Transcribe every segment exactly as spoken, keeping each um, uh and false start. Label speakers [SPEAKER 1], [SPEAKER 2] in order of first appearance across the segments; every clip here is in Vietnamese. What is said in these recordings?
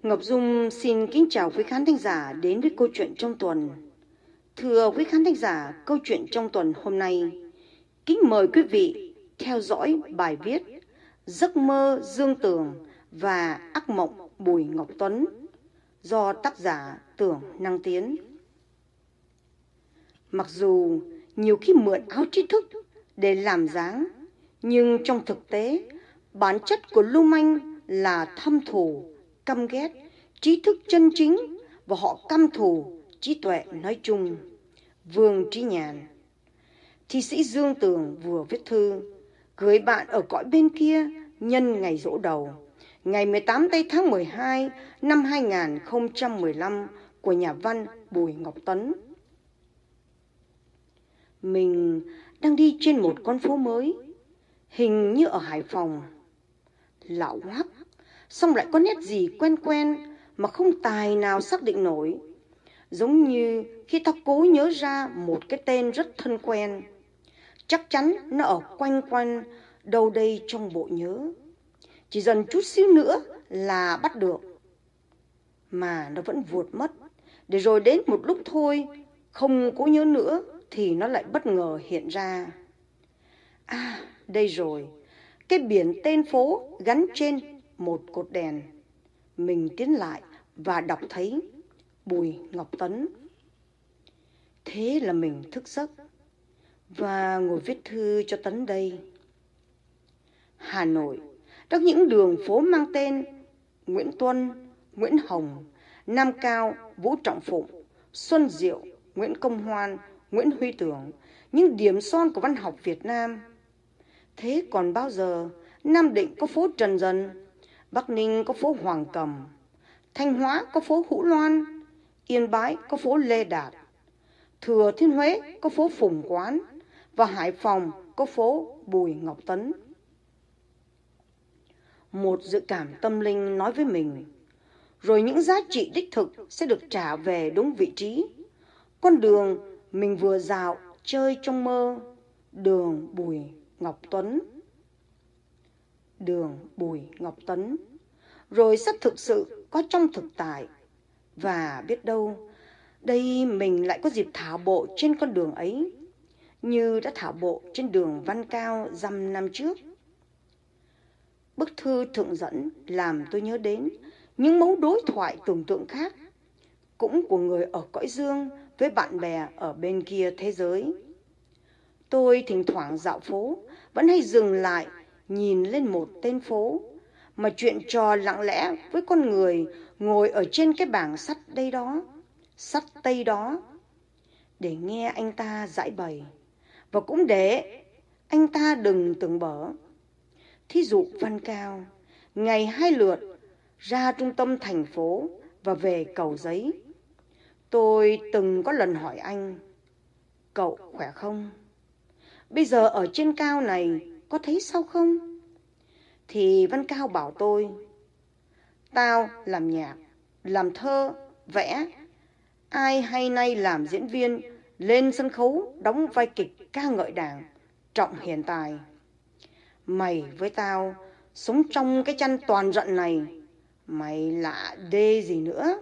[SPEAKER 1] Ngọc Dung xin kính chào quý khán thính giả đến với câu chuyện trong tuần. Thưa quý khán thính giả, câu chuyện trong tuần hôm nay, kính mời quý vị theo dõi bài viết Giấc mơ Dương Tường và Ác mộng Bùi Ngọc Tuấn do tác giả Tưởng Năng Tiến. Mặc dù nhiều khi mượn áo trí thức để làm dáng, nhưng trong thực tế, bản chất của lưu manh là thâm thù, căm ghét, trí thức chân chính và họ căm thù trí tuệ nói chung. Vương Trí Nhàn. Thi sĩ Dương Tường vừa viết thư gửi bạn ở cõi bên kia nhân ngày giỗ đầu, ngày mười tám tây tháng mười hai năm hai nghìn không trăm mười lăm của nhà văn Bùi Ngọc Tuấn. Mình đang đi trên một con phố mới, hình như ở Hải Phòng. Lạ hoắc, xong lại có nét gì quen quen mà không tài nào xác định nổi. Giống như khi ta cố nhớ ra một cái tên rất thân quen, chắc chắn nó ở quanh quanh đâu đây trong bộ nhớ. Chỉ dần chút xíu nữa là bắt được, mà nó vẫn vụt mất, để rồi đến một lúc thôi, không cố nhớ nữa thì nó lại bất ngờ hiện ra. À, đây rồi, cái biển tên phố gắn trên một cột đèn. Mình tiến lại và đọc thấy Bùi Ngọc Tuấn. Thế là mình thức giấc và ngồi viết thư cho Tuấn đây. Hà Nội, trong những đường phố mang tên Nguyễn Tuân, Nguyễn Hồng, Nam Cao, Vũ Trọng Phụng, Xuân Diệu, Nguyễn Công Hoan, Nguyễn Huy Tưởng, những điểm son của văn học Việt Nam. Thế còn bao giờ Nam Định có phố Trần Dần, Bắc Ninh có phố Hoàng Cầm, Thanh Hóa có phố Hữu Loan, Yên Bái có phố Lê Đạt, Thừa Thiên Huế có phố Phùng Quán và Hải Phòng có phố Bùi Ngọc Tuấn. Một dự cảm tâm linh nói với mình, rồi những giá trị đích thực sẽ được trả về đúng vị trí. Con đường mình vừa dạo chơi trong mơ, đường Bùi Ngọc Tuấn. Đường Bùi Ngọc Tuấn, rồi sẽ thực sự có trong thực tại. Và biết đâu, đây mình lại có dịp thảo bộ trên con đường ấy, như đã thảo bộ trên đường Văn Cao dăm năm trước. Bức thư thượng dẫn làm tôi nhớ đến những mẫu đối thoại tưởng tượng khác, cũng của người ở cõi dương với bạn bè ở bên kia thế giới. Tôi thỉnh thoảng dạo phố vẫn hay dừng lại nhìn lên một tên phố mà chuyện trò lặng lẽ với con người ngồi ở trên cái bảng sắt đây đó, sắt tây đó, để nghe anh ta giải bày, và cũng để anh ta đừng tưởng bở. Thí dụ Văn Cao, ngày hai lượt ra trung tâm thành phố và về Cầu Giấy. Tôi từng có lần hỏi anh, cậu khỏe không? Bây giờ ở trên cao này có thấy sao không? Thì Văn Cao bảo tôi, tao làm nhạc, làm thơ, vẽ, ai hay nay làm diễn viên, lên sân khấu đóng vai kịch ca ngợi Đảng, trọng hiện tài. Mày với tao sống trong cái chăn toàn rận này, mày lạ đê gì nữa.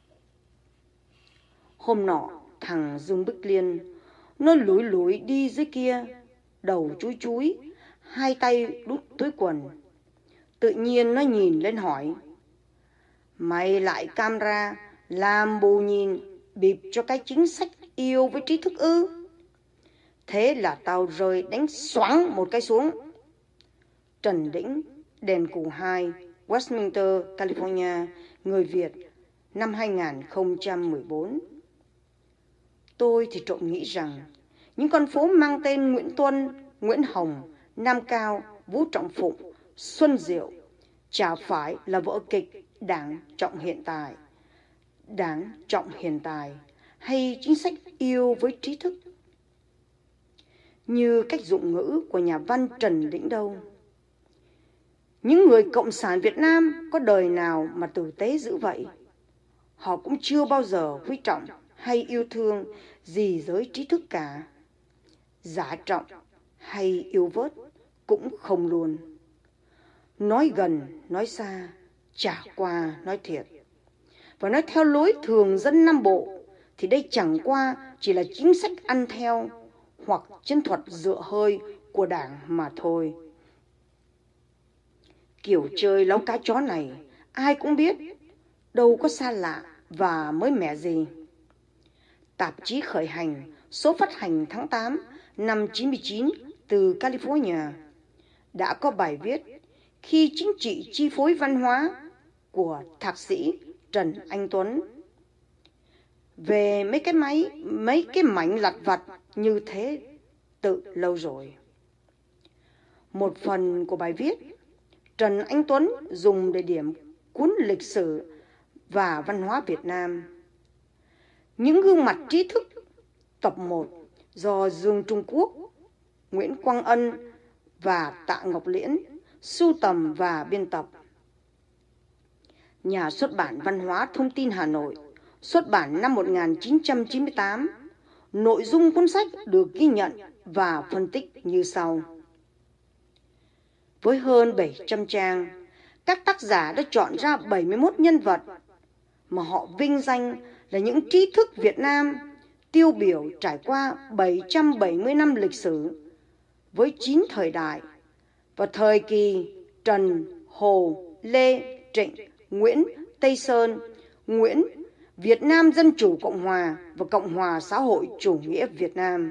[SPEAKER 1] Hôm nọ thằng Dương Bích Liên, nó lủi lủi đi dưới kia, đầu chúi chúi, hai tay đút túi quần. Tự nhiên nó nhìn lên hỏi, mày lại camera làm bù nhìn bịp cho cái chính sách yêu với trí thức ư? Thế là tao rơi đánh xoáng một cái xuống. Trần Đĩnh, Đền Cù hai, Westminster, California, người Việt, năm hai nghìn không trăm mười bốn. Tôi thì trộm nghĩ rằng những con phố mang tên Nguyễn Tuân, Nguyễn Hồng, Nam Cao, Vũ Trọng Phụng, Xuân Diệu chả phải là vở kịch Đảng trọng hiện tại, Đảng trọng hiện tài hay chính sách yêu với trí thức, như cách dụng ngữ của nhà văn Trần Đĩnh đâu. Những người cộng sản Việt Nam có đời nào mà tử tế dữ vậy? Họ cũng chưa bao giờ quý trọng hay yêu thương gì giới trí thức cả. Giả trọng hay yêu vớt cũng không luôn. Nói gần, nói xa, chả qua nói thiệt. và nói theo lối thường dân Nam Bộ, thì đây chẳng qua chỉ là chính sách ăn theo hoặc chiến thuật dựa hơi của Đảng mà thôi. Kiểu chơi lóng cá chó này ai cũng biết, đâu có xa lạ và mới mẻ gì. Tạp chí khởi hành số phát hành tháng tám năm chín mươi chín từ California đã có bài viết Khi chính trị chi phối văn hóa của thạc sĩ Trần Anh Tuấn về mấy cái máy, mấy cái mảnh lặt vặt như thế từ lâu rồi. Một phần của bài viết Trần Anh Tuấn dùng để điểm cuốn lịch sử và văn hóa Việt Nam. Những gương mặt trí thức tập một do Dương Trung Quốc, Nguyễn Quang Ân và Tạ Ngọc Liễn sưu tầm và biên tập. Nhà xuất bản Văn hóa Thông tin Hà Nội xuất bản năm một nghìn chín trăm chín mươi tám. Nội dung cuốn sách được ghi nhận và phân tích như sau. Với hơn bảy trăm trang, các tác giả đã chọn ra bảy mươi mốt nhân vật mà họ vinh danh là những trí thức Việt Nam tiêu biểu trải qua bảy trăm bảy mươi năm lịch sử với chín thời đại và thời kỳ Trần, Hồ, Lê, Trịnh, Nguyễn, Tây Sơn, Nguyễn, Việt Nam Dân Chủ Cộng Hòa và Cộng Hòa Xã hội Chủ nghĩa Việt Nam.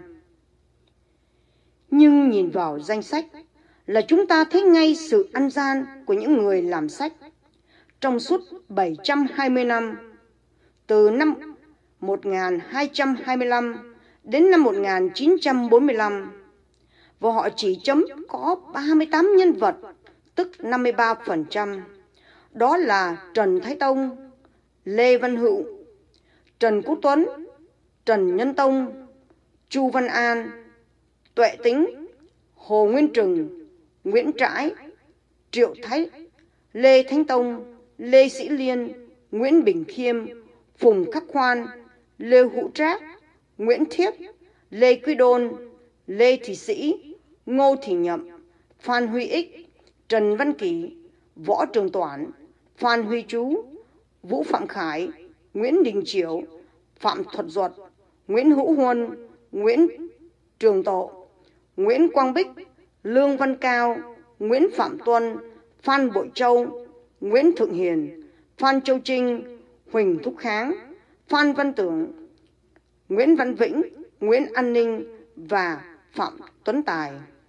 [SPEAKER 1] Nhưng nhìn vào danh sách là chúng ta thấy ngay sự ăn gian của những người làm sách trong suốt bảy trăm hai mươi năm, từ năm một nghìn hai trăm hai mươi lăm đến năm một nghìn chín trăm bốn mươi lăm, và họ chỉ chấm có ba mươi tám nhân vật, tức năm mươi ba phần trăm. Đó là Trần Thái Tông, Lê Văn Hữu, Trần Quốc Tuấn, Trần Nhân Tông, Chu Văn An, Tuệ Tĩnh, Hồ Nguyên Trừng, Nguyễn Trãi, Triệu Thái, Lê Thánh Tông, Lê Sĩ Liên, Nguyễn Bình Khiêm, Phùng Khắc Khoan, Lê Hữu Trác, Nguyễn Thiếp, Lê Quý Đôn, Lê Thị Sĩ, Ngô Thị Nhậm, Phan Huy Ích, Trần Văn Kỷ, Võ Trường Toản, Phan Huy Chú, Vũ Phạm Khải, Nguyễn Đình Chiểu, Phạm Thuật Duật, Nguyễn Hữu Huân, Nguyễn Trường Tộ, Nguyễn Quang Bích, Lương Văn Cao, Nguyễn Phạm Tuân, Phan Bội Châu, Nguyễn Thượng Hiền, Phan Châu Trinh, Huỳnh Thúc Kháng, Phan Văn Tưởng, Nguyễn Văn Vĩnh, Nguyễn An Ninh và Phạm Tuấn Tài.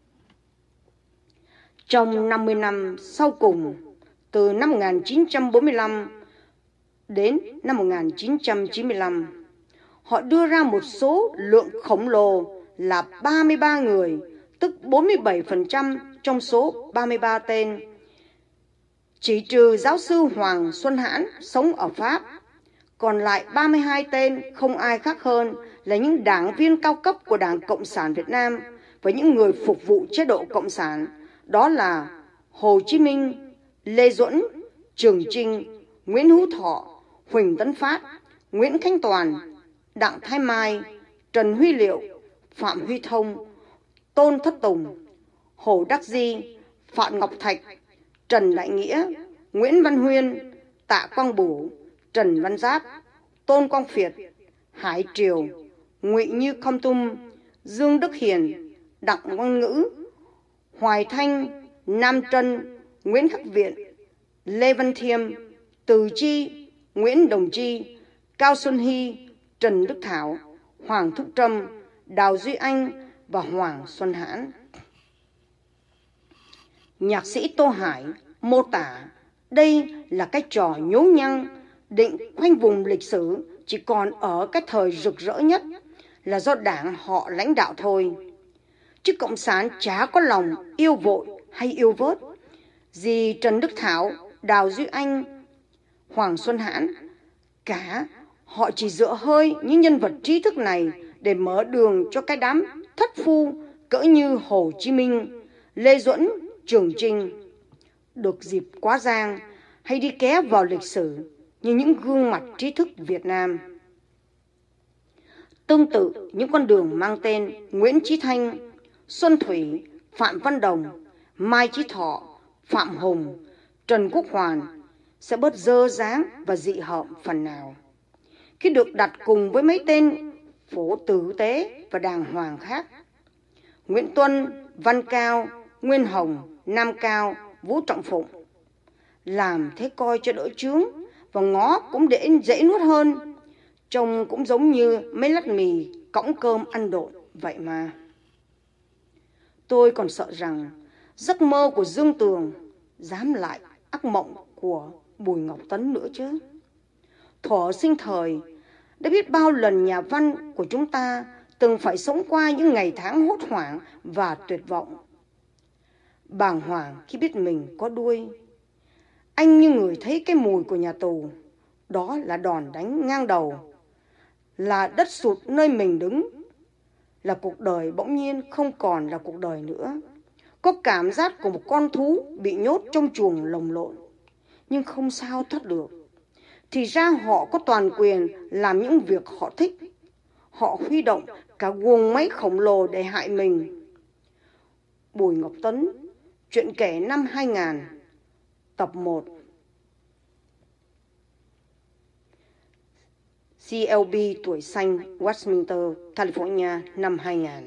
[SPEAKER 1] Trong năm mươi năm sau cùng, từ năm một nghìn chín trăm bốn mươi lăm đến năm một nghìn chín trăm chín mươi lăm, họ đưa ra một số lượng khổng lồ là ba mươi ba người, tức bốn mươi bảy phần trăm trong số ba mươi ba tên. Chỉ trừ giáo sư Hoàng Xuân Hãn sống ở Pháp, còn lại ba mươi hai tên không ai khác hơn là những đảng viên cao cấp của Đảng Cộng sản Việt Nam và những người phục vụ chế độ Cộng sản. Đó là Hồ Chí Minh, Lê Duẩn, Trường Chinh, Nguyễn Hữu Thọ, Huỳnh Tấn Phát, Nguyễn Khánh Toàn, Đặng Thái Mai, Trần Huy Liệu, Phạm Huy Thông, Tôn Thất Tùng, Hồ Đắc Di, Phạm Ngọc Thạch, Trần Đại Nghĩa, Nguyễn Văn Huyên, Tạ Quang Bửu, Trần Văn Giáp, Tôn Quang Phiệt, Hải Triều, Ngụy Như Khom Tum, Dương Đức Hiền, Đặng Văn Ngữ, Hoài Thanh, Nam Trân, Nguyễn Khắc Viện, Lê Văn Thiêm, Từ Chi, Nguyễn Đồng Chi, Cao Xuân Hy, Trần Đức Thảo, Hoàng Thúc Trâm, Đào Duy Anh và Hoàng Xuân Hãn. Nhạc sĩ Tô Hải mô tả đây là cái trò nhố nhăng định khoanh vùng lịch sử chỉ còn ở cái thời rực rỡ nhất là do đảng họ lãnh đạo thôi. Chứ Cộng sản chả có lòng yêu vội hay yêu vớt gì Trần Đức Thảo, Đào Duy Anh, Hoàng Xuân Hãn. Cả họ chỉ dựa hơi những nhân vật trí thức này để mở đường cho cái đám thất phu cỡ như Hồ Chí Minh, Lê Duẩn, Trường Chinh được dịp quá giang hay đi ké vào lịch sử như những gương mặt trí thức Việt Nam. Tương tự những con đường mang tên Nguyễn Chí Thanh, Xuân Thủy, Phạm Văn Đồng, Mai Chí Thọ, Phạm Hùng, Trần Quốc Hoàn sẽ bớt dơ dáng và dị hợm phần nào khi được đặt cùng với mấy tên phố tử tế và đàng hoàng khác: Nguyễn Tuân, Văn Cao, Nguyên Hồng, Nam Cao, Vũ Trọng Phụng. Làm thế coi cho đỡ chướng, và ngó cũng để dễ nuốt hơn. Trông cũng giống như mấy lát mì cõng cơm ăn độn vậy mà. Tôi còn sợ rằng giấc mơ của Dương Tường dám lại ác mộng của Bùi Ngọc Tấn nữa chứ. Thuở sinh thời, đã biết bao lần nhà văn của chúng ta từng phải sống qua những ngày tháng hốt hoảng và tuyệt vọng. Bàng hoàng khi biết mình có đuôi, anh như người thấy cái mùi của nhà tù. Đó là đòn đánh ngang đầu, là đất sụt nơi mình đứng, là cuộc đời bỗng nhiên không còn là cuộc đời nữa. Có cảm giác của một con thú bị nhốt trong chuồng lồng lộn, nhưng không sao thoát được. Thì ra họ có toàn quyền làm những việc họ thích. Họ huy động cả guồng máy khổng lồ để hại mình. Bùi Ngọc Tấn, chuyện kể năm hai nghìn, tập một. xê lờ bê tuổi xanh, Westminster, California, năm hai nghìn.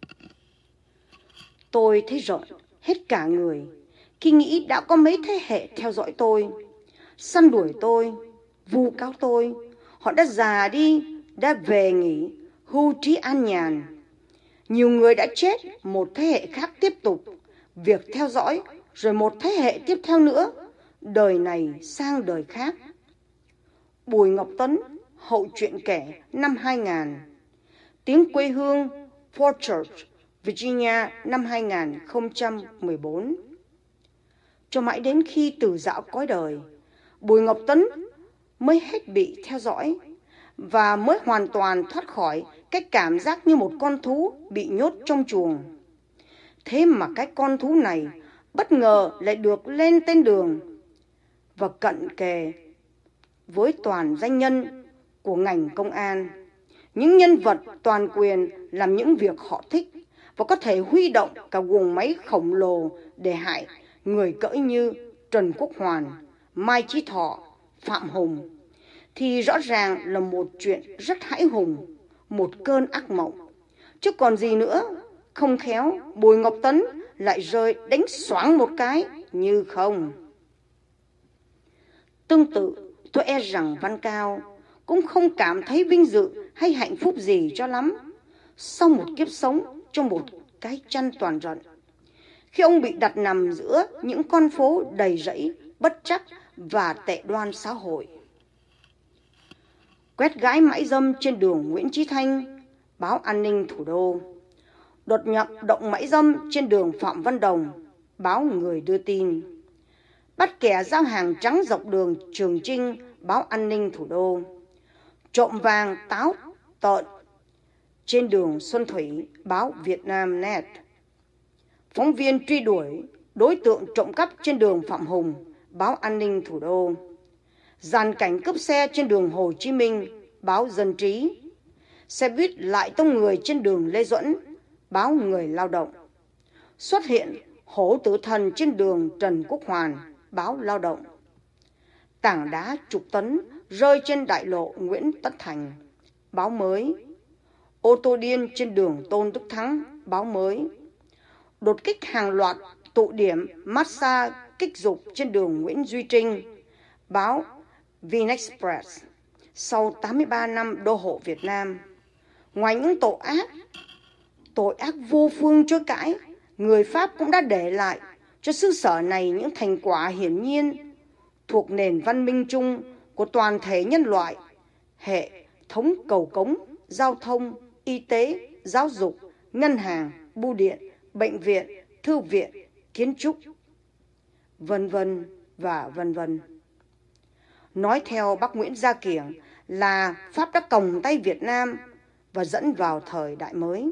[SPEAKER 1] Tôi thấy rợn hết cả người khi nghĩ đã có mấy thế hệ theo dõi tôi, săn đuổi tôi, vu cáo tôi. Họ đã già đi, đã về nghỉ, hưu trí an nhàn. Nhiều người đã chết, một thế hệ khác tiếp tục việc theo dõi, rồi một thế hệ tiếp theo nữa, đời này sang đời khác. Bùi Ngọc Tấn, hậu truyện kể năm hai nghìn. Tiếng quê hương, Fort Church, Virginia, năm hai nghìn không trăm mười bốn. Cho mãi đến khi từ dạo cõi đời, Bùi Ngọc Tấn mới hết bị theo dõi và mới hoàn toàn thoát khỏi cái cảm giác như một con thú bị nhốt trong chuồng. Thế mà cái con thú này bất ngờ lại được lên tên đường và cận kề với toàn danh nhân của ngành công an, những nhân vật toàn quyền làm những việc họ thích và có thể huy động cả guồng máy khổng lồ để hại người cỡ như Trần Quốc Hoàn, Mai Chí Thọ, Phạm Hùng, thì rõ ràng là một chuyện rất hãi hùng, một cơn ác mộng. Chứ còn gì nữa, không khéo Bùi Ngọc Tấn lại rơi đánh xoáng một cái như không. Tương tự, tôi e rằng Văn Cao cũng không cảm thấy vinh dự hay hạnh phúc gì cho lắm sau một kiếp sống trong một cái chăn toàn rận, khi ông bị đặt nằm giữa những con phố đầy rẫy bất trắc và tệ đoan xã hội. Quét gái mãi dâm trên đường Nguyễn Chí Thanh, báo An ninh Thủ đô. Đột nhập động mãi dâm trên đường Phạm Văn Đồng, báo Người đưa tin. Bắt kẻ giao hàng trắng dọc đường Trường Chinh, báo An ninh Thủ đô. Trộm vàng táo tợn trên đường Xuân Thủy, báo Việt Nam Net. Phóng viên truy đuổi đối tượng trộm cắp trên đường Phạm Hùng, báo An ninh Thủ đô. Dàn cảnh cướp xe trên đường Hồ Chí Minh, báo Dân trí. Xe buýt lại tông người trên đường Lê Duẩn, báo Người Lao động. Xuất hiện hổ tử thần trên đường Trần Quốc Hoàn, báo Lao động. Tảng đá chục tấn rơi trên đại lộ Nguyễn Tất Thành, báo Mới. Ô tô điên trên đường Tôn Đức Thắng, báo Mới. Đột kích hàng loạt tụ điểm massage kích dục trên đường Nguyễn Duy Trinh, báo Vinexpress. Sau tám mươi ba năm đô hộ Việt Nam, ngoài những tội ác, tội ác vô phương chối cãi, người Pháp cũng đã để lại cho xứ sở này những thành quả hiển nhiên thuộc nền văn minh chung của toàn thể nhân loại: hệ thống cầu cống, giao thông, y tế, giáo dục, ngân hàng, bưu điện, bệnh viện, thư viện, kiến trúc, vân vân và vân vân. Nói theo bác Nguyễn Gia Kiểng là Pháp đã còng tay Việt Nam và dẫn vào thời đại mới.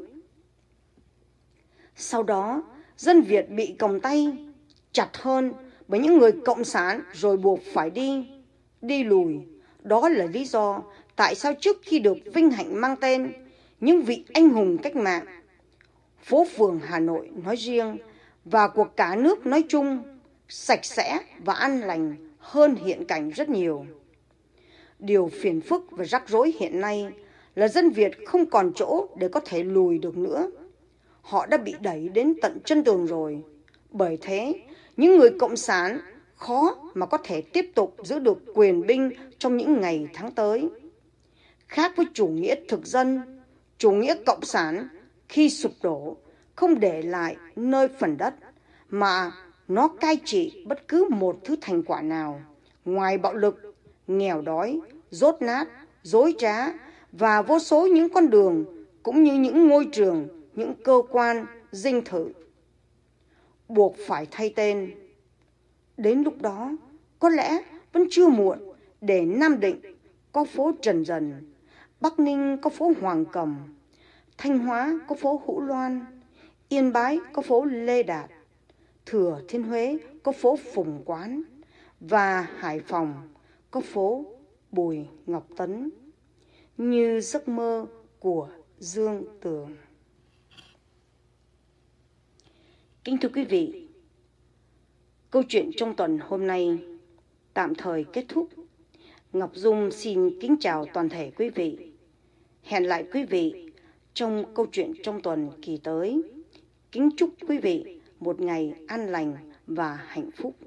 [SPEAKER 1] Sau đó, dân Việt bị còng tay chặt hơn bởi những người cộng sản rồi buộc phải đi, đi lùi. Đó là lý do tại sao trước khi được vinh hạnh mang tên những vị anh hùng cách mạng, phố phường Hà Nội nói riêng và của cả nước nói chung, sạch sẽ và an lành hơn hiện cảnh rất nhiều. Điều phiền phức và rắc rối hiện nay là dân Việt không còn chỗ để có thể lùi được nữa. Họ đã bị đẩy đến tận chân tường rồi. Bởi thế, những người cộng sản khó mà có thể tiếp tục giữ được quyền binh trong những ngày tháng tới. Khác với chủ nghĩa thực dân, chủ nghĩa cộng sản khi sụp đổ không để lại nơi phần đất, mà nó cai trị bất cứ một thứ thành quả nào, ngoài bạo lực, nghèo đói, dốt nát, dối trá và vô số những con đường, cũng như những ngôi trường, những cơ quan, dinh thự. Buộc phải thay tên. Đến lúc đó, có lẽ vẫn chưa muộn để Nam Định có phố Trần Dần, Bắc Ninh có phố Hoàng Cầm, Thanh Hóa có phố Hữu Loan, Yên Bái có phố Lê Đạt, Thừa Thiên Huế có phố Phùng Quán và Hải Phòng có phố Bùi Ngọc Tấn, như giấc mơ của Dương Tường. Kính thưa quý vị, câu chuyện trong tuần hôm nay tạm thời kết thúc. Ngọc Dung xin kính chào toàn thể quý vị. Hẹn lại quý vị trong câu chuyện trong tuần kỳ tới. Kính chúc quý vị một ngày an lành và hạnh phúc.